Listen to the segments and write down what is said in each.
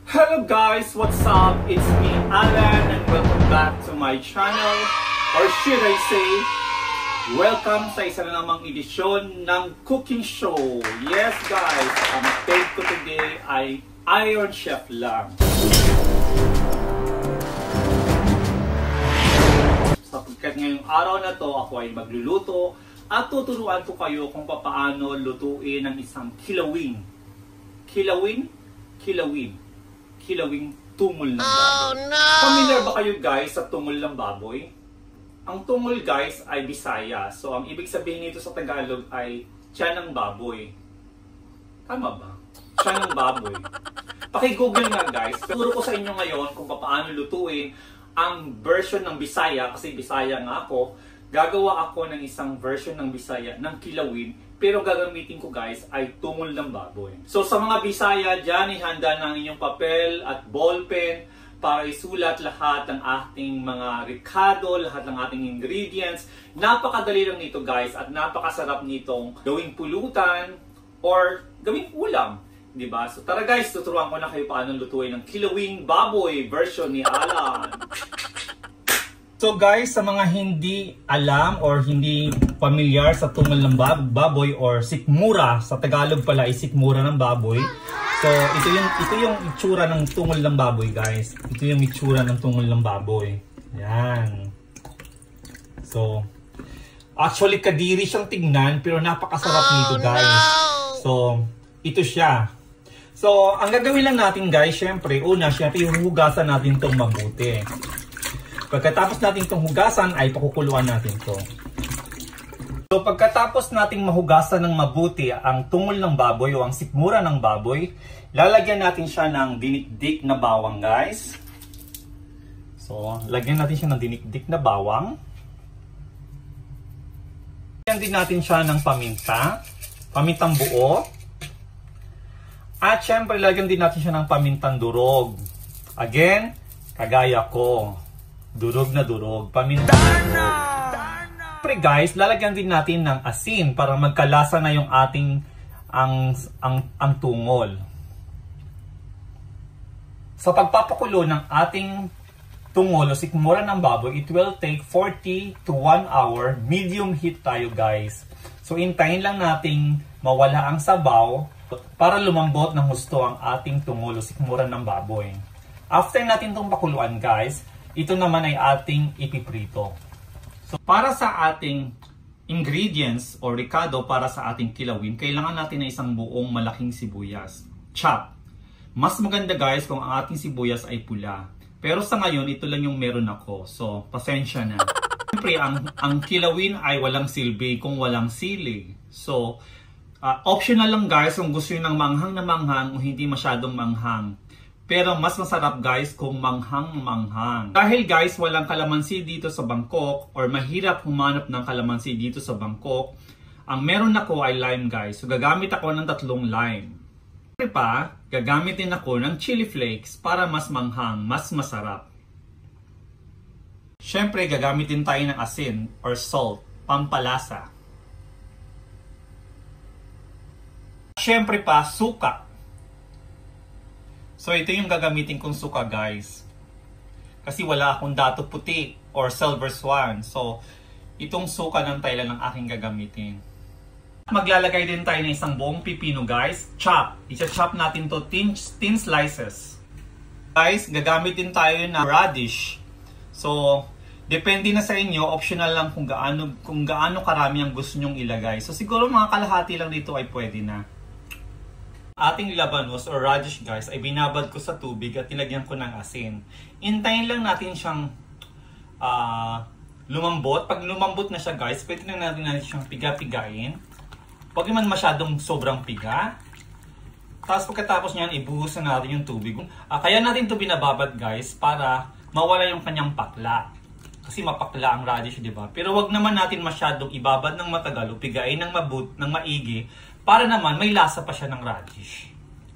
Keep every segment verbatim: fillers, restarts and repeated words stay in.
Hello guys, what's up? It's me, Alan, and welcome back to my channel. Or should I say, welcome sa isa na namang edisyon ng cooking show. Yes guys, ang take ko today ay Iron Chef lang. Sapagkat ngayong araw na to, ako ay magluluto at tuturuan ko kayo kung paano lutuin ang isang kilawing. Kilawing? Kilawing. Kilawing tungol ng baboy. Oh, no! Familiar ba kayo guys sa tungol ng baboy? Ang tungol guys ay Bisaya. So ang ibig sabihin nito sa Tagalog ay tiyan ng baboy. Tama ba? Tiyan ng baboy. Paki-google nga guys. Turo ko sa inyo ngayon kung paano lutuin ang version ng Bisaya. Kasi Bisaya nga ako. Gagawa ako ng isang version ng Bisaya ng kilawin. Pero gagamitin ko guys ay tungol ng baboy. So sa mga Bisaya dyan, ihanda na ang inyong papel at ballpen para isulat lahat ng ating mga ricado, lahat ng ating ingredients. Napakadali lang nito guys at napakasarap nitong gawing pulutan or gawing ulam. Diba? So tara guys, tuturuan ko na kayo paano lutuin ng kilawing baboy version ni Alan. So guys, sa mga hindi alam or hindi familiar sa tungol ng baboy or sikmura, sa Tagalog pala ay sikmura ng baboy. So ito yung ito yung itsura ng tungol ng baboy guys. Ito yung itsura ng tungol ng baboy. Yan. So actually kadiri siyang tingnan pero napakasarap nito guys. So ito siya. So ang gagawin lang natin guys, syempre una, syempre huhugasan natin tong mabuti. Pagkatapos natin itong hugasan ay pakukuluan natin ito. So pagkatapos nating mahugasan ng mabuti ang tungol ng baboy o ang sikmura ng baboy, lalagyan natin siya ng dinikdik na bawang guys. So lagyan natin siya ng dinikdik na bawang. Lagyan din natin siya ng paminta, pamintang buo. At syempre lagyan din natin siya ng pamintang durog. Again, kagaya ko. Durog na durog, paminta. Siyempre guys, lalagyan din natin ng asin para magkalasa na yung ating ang, ang, ang tungol. Sa pagpapakulo ng ating tungol o sikmura ng baboy, it will take forty to one hour. Medium heat tayo guys. So hintayin lang nating mawala ang sabaw para lumambot ng husto ang ating tungol o sikmura ng baboy. After natin itong pakuluan guys, ito naman ay ating ipiprito. So para sa ating ingredients o ricado para sa ating kilawin, kailangan natin na isang buong malaking sibuyas. Chop. Mas maganda guys kung ang ating sibuyas ay pula. Pero sa ngayon, ito lang yung meron ako. So, pasensya na. Siyempre, ang, ang kilawin ay walang silbi kung walang sili. So, uh, optional lang guys kung gusto nyo ng manghang na manghang o hindi masyadong manghang. Pero mas masarap guys kung manghang-manghang. Dahil guys walang kalamansi dito sa Bangkok or mahirap humanap ng kalamansi dito sa Bangkok, ang meron ako ay lime guys. So gagamit ako ng tatlong lime. Siyempre pa, gagamit din ako ng chili flakes para mas manghang, mas masarap. Siyempre gagamit din tayo ng asin or salt, pampalasa. Siyempre pa, suka. So ito yung gagamitin kong suka guys. Kasi wala akong dato puti or silver swan. So itong suka ng Thailand ang aking gagamitin. Maglalagay din tayo ng isang buong pipino guys. Chop. I-chop natin to thin, thin slices. Guys, gagamit din tayo ng radish. So depende na sa inyo. Optional lang kung gaano, kung gaano karami ang gusto nyong ilagay. So siguro mga kalahati lang dito ay pwede na. Ating labanos or radish guys ay binabad ko sa tubig at nilagyan ko ng asin. Intayin lang natin siyang uh, lumambot. Pag lumambot na siya guys, pwede na natin, natin siyang piga-pigain. Huwag naman masyadong sobrang piga. Tapos pagkatapos niyan, ibuhos na natin yung tubig. Uh, kaya natin ito binababad guys para mawala yung kanyang pakla. Kasi mapakla ang radish, di ba? Pero wag naman natin masyadong ibabad ng matagal o pigain ng mabut, ng maigi para naman may lasa pa siya ng radish.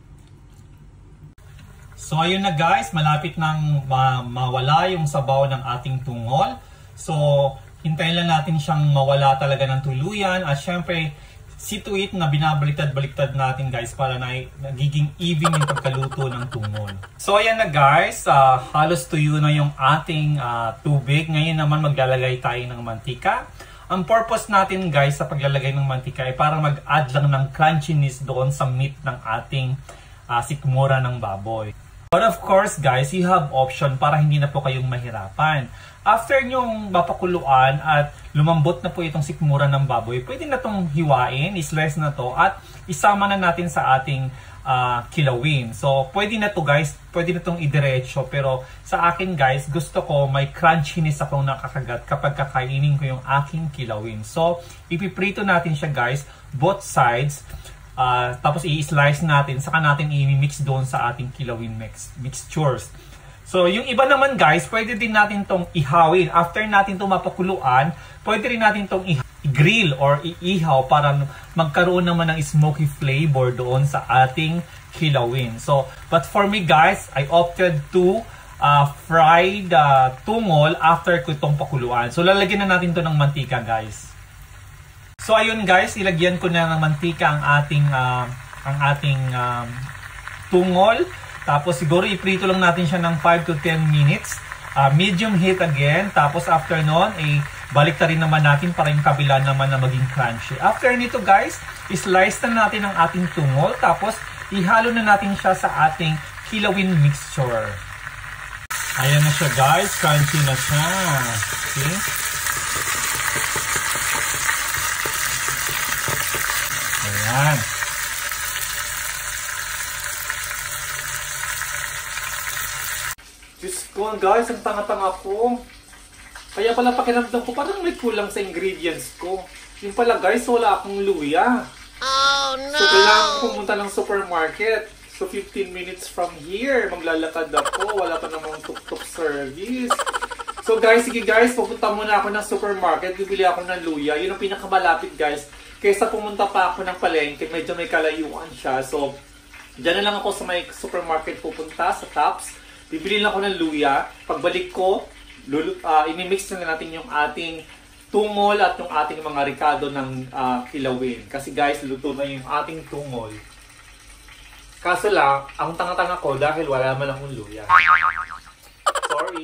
So ayun na guys, malapit nang ma mawala yung sabaw ng ating tungol. So hintayin lang natin siyang mawala talaga ng tuluyan at syempre see to it na binabaliktad-baliktad natin guys para na nagiging even yung pagkaluto ng tungol. So ayan na guys, uh, halos tuyo na yung ating uh, tubig. Ngayon naman maglalagay tayo ng mantika. Ang purpose natin guys sa paglalagay ng mantika ay para mag-add lang ng crunchiness doon sa meat ng ating uh, sikmura ng baboy. But of course guys, you have option para hindi na po kayong mahirapan. After nyong mapakuluan at lumambot na po itong sikmura ng baboy, pwede na itong hiwain, islice na to at isama na natin sa ating uh, kilawin. So pwede na to guys, pwede na itong idiretso, pero sa akin guys, gusto ko may crunchiness akong nakakagat kapag kakainin ko yung aking kilawin. So ipiprito natin siya guys, both sides. Uh, tapos i-slice natin, saka natin i-mix doon sa ating kilawin mix, mixtures. So yung iba naman guys, pwede din natin tong ihawin. After natin itong mapakuluan, pwede rin natin tong i-grill or i-ihaw para magkaroon naman ng smoky flavor doon sa ating kilawin. So, but for me guys, I opted to uh, fry the tungol after ko itong pakuluan. So lalagyan na natin to ng mantika guys. So ayun guys, ilagyan ko na ng mantika ang ating uh, ang ating um, tungol. Tapos siguro iprito lang natin siya ng five to ten minutes. Uh, medium heat again. Tapos after nun, eh, balik na rin naman natin para yung kabila naman na maging crunchy. After nito guys, islice na natin ang ating tungol. Tapos ihalo na natin siya sa ating kilawin mixture. Ayan na siya guys, crunchy na siya. Okay. Ayan. Diyos ko guys, ang tanga-tanga ko. Kaya pala pakiramdam ko parang may kulang sa ingredients ko. Yung pala guys, wala akong luya. Oh no! So kailangan ko pumunta ng supermarket. So fifteen minutes from here, maglalakad ako. Wala pa namang tuk-tuk service. So guys, sige guys, pupunta muna ako ng supermarket. Bibili ako ng luya. Yun ang pinakamalapit guys. Kaysa pumunta pa ako ng palengke, medyo may kalayuan siya. So, dyan na lang ako sa may supermarket pupunta, sa Tops. Bibili lang ako ng luya. Pagbalik ko, uh, imimix na natin yung ating tungol at yung ating mga ricado ng uh, kilawin. Kasi guys, luto na yung ating tungol. Kaso lang, ang tanga-tanga ko dahil wala man akong luya. Sorry.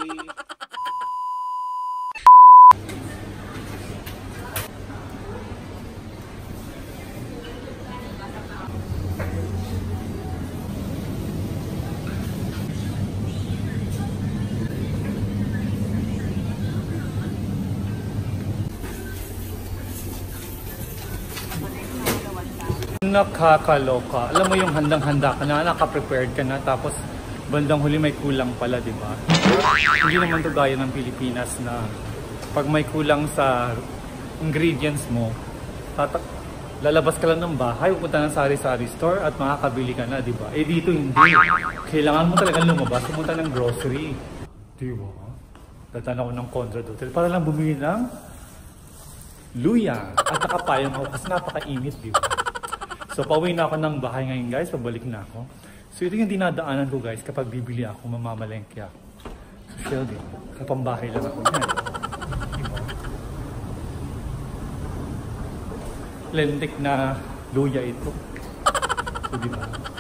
Nakakaloka. Alam mo yung handang-handa ka na, naka-prepared ka na, tapos bandang huli may kulang pala, di ba? Hindi naman to gaya ng Pilipinas na pag may kulang sa ingredients mo, tatak lalabas ka lang ng bahay, pupunta ng sari-sari store at makakabili ka na, di ba? Eh dito hindi. Kailangan mo talagang lumabas, pumunta ng grocery. Di ba? Dadaan ako ng Conrad Hotel para lang bumili ng luya. At nakapayang ako kasi napakainit, di ba? So, pauwi na ako ng bahay ngayon guys. Pabalik na ako. So, ito yung dinadaanan ko guys kapag bibili ako, mamamalengke ako. So, Sheldon, kapambahay lang ako yan. Diba? Lentik na luya ito. So, diba?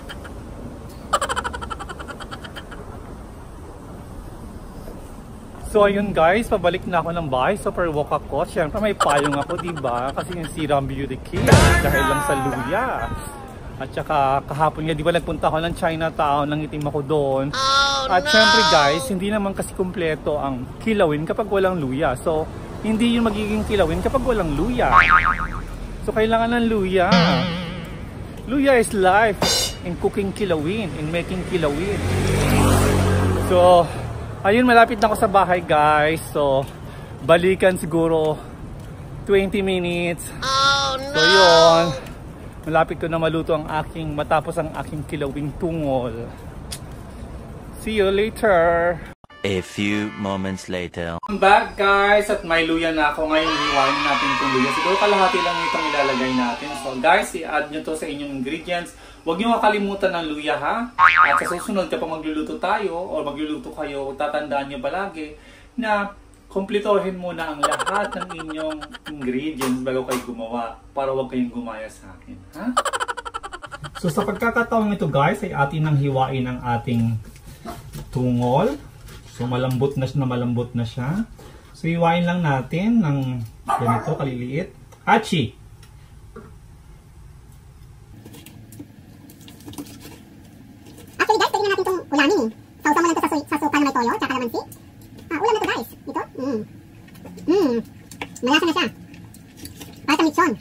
So, ayun guys. Pabalik na ako ng bahay. Super walk ako. Siyempre, may payong ako, diba? Kasi yung serum beauty kit. Dahil lang sa luya. At saka kahapon nga, di ba nagpunta ako ng Chinatown, nangitim ako doon. Oh, At no! syempre guys, hindi naman kasi kumpleto ang kilawin kapag walang luya. So, hindi yung magiging kilawin kapag walang luya. So, kailangan ng luya. Luya is life in cooking kilawin, in making kilawin. So, ayun, malapit na ako sa bahay guys. So, balikan siguro twenty minutes. Oh, no! So, yun. Malapit ko na maluto ang aking, matapos ang aking kilawing tungol. See you later! A few moments later. I'm back guys at may luya na ako. Ngayon iwain natin itong luya. Siguro kalahati lang itong ilalagay natin. So guys, i-add nyo to sa inyong ingredients. Huwag nyo makalimutan ng luya ha. At sa susunod kapag magluluto tayo o magluluto kayo, tatandaan nyo palagi na Kumplitohin muna ang lahat ng inyong ingredients bago kayo gumawa para huwag kayong gumaya sa akin. Ha? So sa pagkakataong ito guys ay atin nang hiwain ang ating tungol. So malambot na siya na malambot na siya. So hiwain lang natin ng ganito kaliliit. Achi! Actually guys, pwede na natin itong ulamin eh. Sausaw mo lang ito sa, sa suka na may toyo, tsaka kalamansi. Ah, ulam na ito guys. Ito. Mm. Mm. Malasa na siya. Para sa mitson.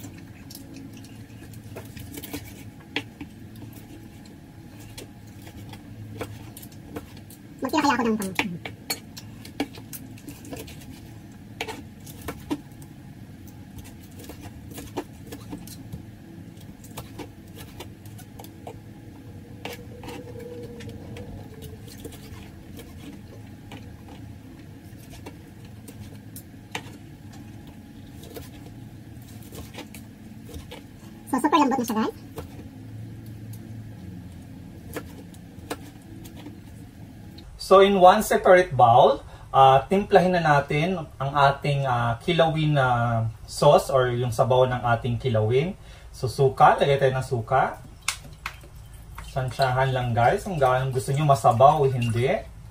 Magtira kaya ako ng pang. So, super lambot na siya guys. So in one separate bowl, uh, timplahin na natin ang ating uh, kilawin na sauce or yung sabaw ng ating kilawin. So suka, lagay tayo ng suka. Sansyahan lang guys, kung gaano gusto nyo masabaw o hindi.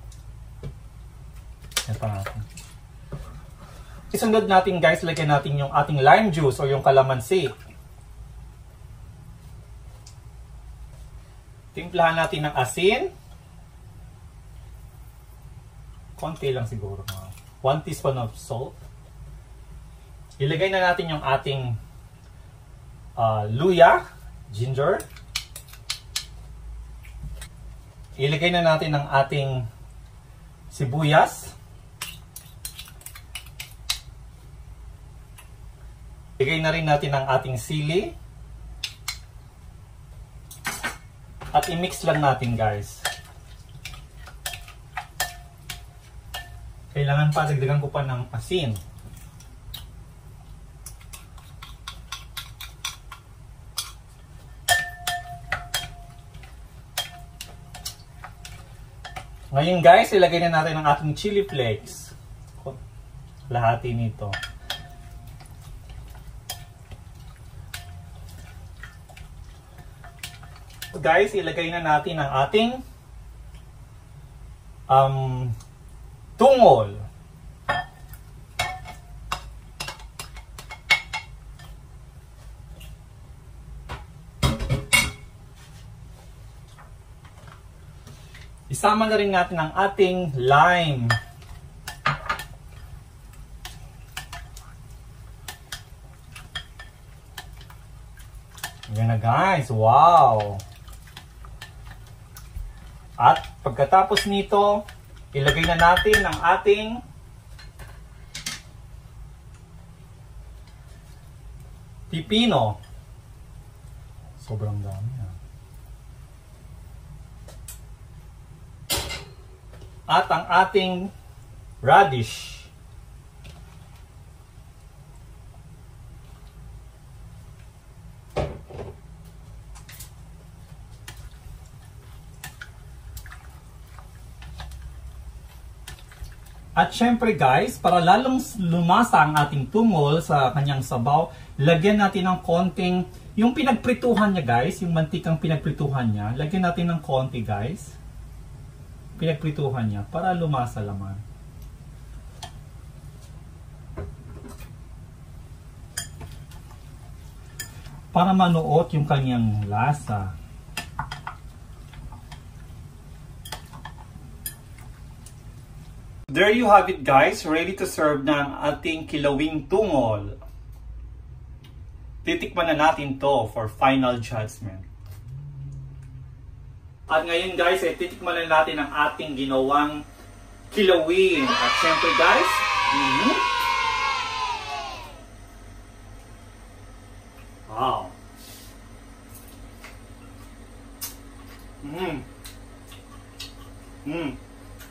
Ito natin. Isunod natin guys, lagyan natin yung ating lime juice o yung kalamansi. Timplahan natin ng asin. Konti lang siguro. one teaspoon of salt. Ilagay na natin yung ating uh, luya, ginger. Ilagay na natin ang ating sibuyas. Ilagay na rin natin ang ating sili. At i-mix lang natin guys. Kailangan pa, dagdagan ko pa ng asin. Ngayon guys, ilagay na natin ang ating chili flakes. Lahati nito. Guys, ilagay na natin ang ating um, tungol. Isama na rin natin ang ating lime. Yan na guys, wow! At pagkatapos nito, ilagay na natin ang ating pipino. Sobrang dami ha. At ang ating radish. At syempre guys, para lalong lumasa ang ating tungol sa kanyang sabaw, lagyan natin ng konting, yung pinagprituhan niya guys, yung mantikang pinagprituhan niya, lagyan natin ng konti guys. Pinagprituhan niya para lumasa laman. Para manuot yung kanyang lasa. There you have it guys, ready to serve na ang ating kilawing tungol. Titikman na natin to for final judgment. At ngayon guys, ay titikman na natin ang ating ginawang kilawin. At syempre guys, mm-hmm. Wow. Mm. Mm.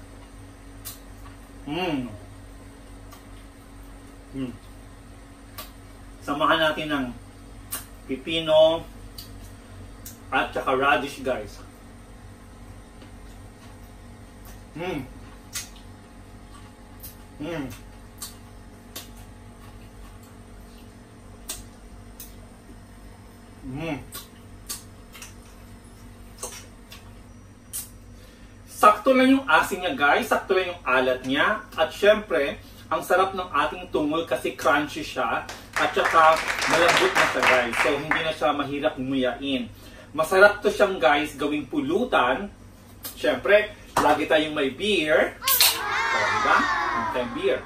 Mm. Mm. Samahan natin ng pipino at saka radish guys. Mm. Mm. Mm. Sakto lang yung asin niya guys, sakto lang yung alat niya. At syempre, ang sarap ng ating tungol kasi crunchy siya. At saka malambot na siya guys. So hindi na siya mahirap nguyain. Masarap to siyang guys gawing pulutan. Syempre, lagi tayong may beer. O, diba? Lagi tayong beer.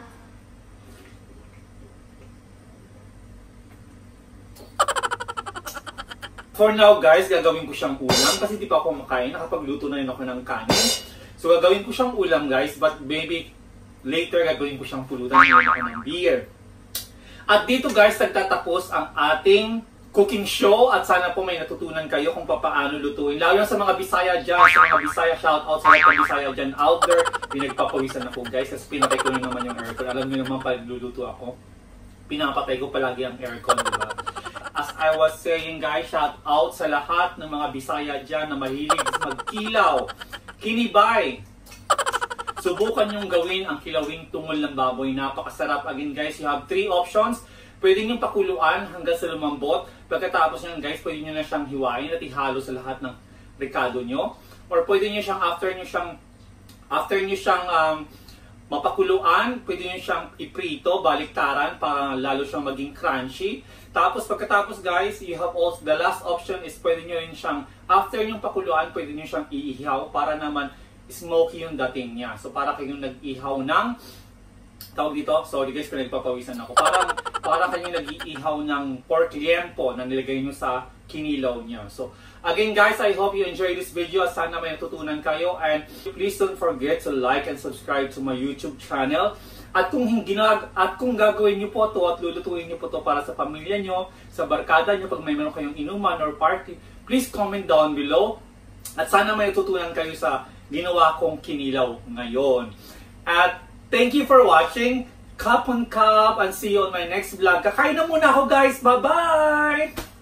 For now guys, gagawin ko siyang ulam kasi di pa ako makain. Nakapagluto na rin ako ng kanin. So gagawin ko siyang ulam guys, but maybe later gagawin ko siyang pulutan. Ngayon ako ng beer. At dito guys, nagtatapos ang ating cooking show. At sana po may natutunan kayo kung paano lutuin. Lalo sa mga Bisaya dyan, sa mga Bisaya, shout out sa mga Bisaya dyan out there. Pinagpapawisan ako guys kasi pinatay ko na naman yung aircon. Alam niyo naman pag luluto ako, pinapatay ko palagi ang aircon, diba? As I was saying guys, shout out sa lahat ng mga Bisaya dyan na mahilig magkilaw. Kinibay! Subukan nyong gawin ang kilawing tungol ng baboy. Napakasarap. Again guys, you have three options. Pwede nyong pakuluan hanggang sa lumambot. Pagkatapos nyo guys, pwede nyo na siyang hiwain at ihalo sa lahat ng rekado nyo. Or pwede nyo siyang after nyo siyang after nyo siyang um, mapakuluan, pwede nyo siyang iprito, baliktaran para lalo siyang maging crunchy. Tapos pagkatapos guys, you have also the last option is pwede nyo rin siyang, after yung pakuluan, pwede nyo siyang iihaw para naman smoky yung dating niya. So para kayong nag-ihaw ng, tawag dito, sorry guys, pinagpapawisan ako. Para, para kayong nag-iihaw ng pork liempo na nilagay nyo sa kinilaw niya. So again guys, I hope you enjoyed this video. Sana may natutunan kayo. And please don't forget to like and subscribe to my YouTube channel. At kung, ginag at kung gagawin nyo po to at lulutuin nyo po to para sa pamilya nyo, sa barkada nyo, pag may meron kayong inuman or party, please comment down below. At sana may natutunan kayo sa ginawa kong kinilaw ngayon. At thank you for watching. Cup on cup and see you on my next vlog. Kakain na muna ako guys. Bye-bye!